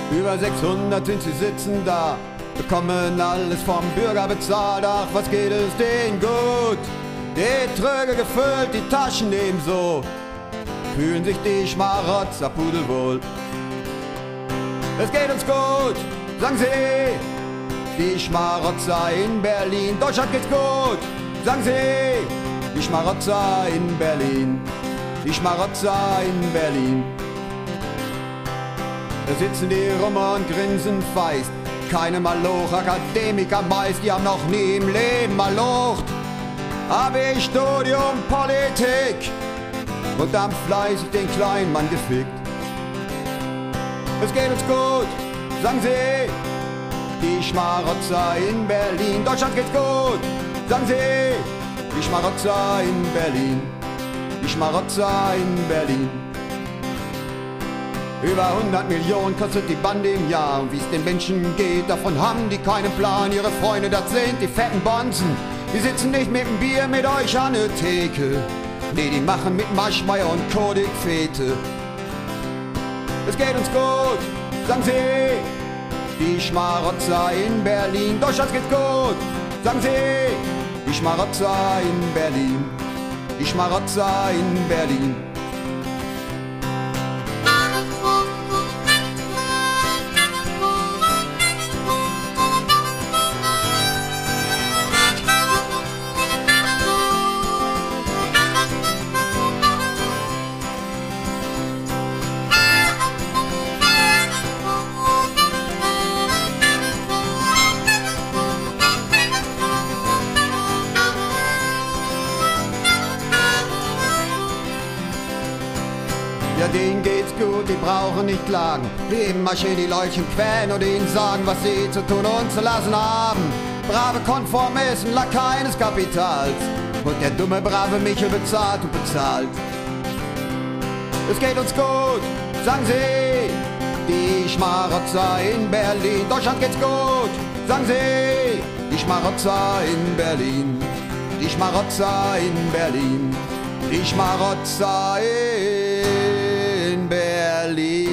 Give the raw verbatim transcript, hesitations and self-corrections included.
Über sechshundert sind sie sitzen da, bekommen alles vom Bürger bezahlt. Ach, was geht es denen gut? Die Tröge gefüllt, die Taschen ebenso, fühlen sich die Schmarotzer pudelwohl. Es geht uns gut, sagen sie, die Schmarotzer in Berlin. Deutschland geht's gut, sagen sie, die Schmarotzer in Berlin. Die Schmarotzer in Berlin. Da sitzen die rum und grinsen feist, keine Maloch, Akademiker meist, die haben noch nie im Leben malocht. Hab ich Studium Politik und dann fleißig den kleinen Mann gefickt. Es geht uns gut, sagen sie, die Schmarotzer in Berlin. Deutschland geht's gut, sagen sie, die Schmarotzer in Berlin. Die Schmarotzer in Berlin. Über hundert Millionen kostet die Bande im Jahr. Und wie's den Menschen geht, davon haben die keinen Plan. Ihre Freunde, das sind die fetten Bonzen. Die sitzen nicht mit dem Bier mit euch an der Theke. Nee, die machen mit Maschmeyer und Kodik Fete. Es geht uns gut, sagen sie, die Schmarotzer in Berlin. Deutschland geht's gut, sagen sie, die Schmarotzer in Berlin. Die Schmarotzer in Berlin. Ja, denen geht's gut, die brauchen nicht klagen. Leben marschieren die Leutchen quälen und ihnen sagen, was sie zu tun und zu lassen haben. Brave Konformisten, Lakaien des Kapitals. Und der dumme, brave Michel bezahlt und bezahlt. Es geht uns gut, sagen sie, die Schmarotzer in Berlin. Deutschland geht's gut, sagen sie, die Schmarotzer in Berlin. Die Schmarotzer in Berlin. Die Schmarotzer in Berlin.